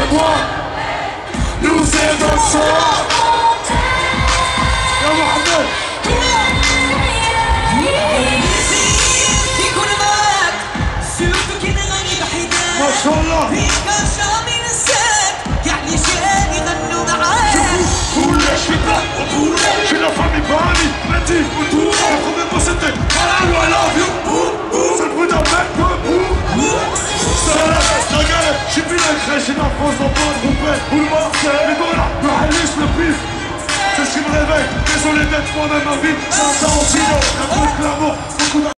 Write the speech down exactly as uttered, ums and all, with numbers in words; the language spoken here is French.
moi, nous c'est dans le sang. Ya Mohamed. ما شاء الله كلش في بطولة في لا فامي باني ماتي بطولة ياخد من بوستي قالوا I love you c'est le bruit d'un mec c'est la baisse la galère j'ai plus la crèche j'ai la France dans pas de roupette ou le Marseille les dollars le Halis le pif c'est ce qui me réveille désolé d'être moi-même ma vie j'entends aussi un peu de l'amour beaucoup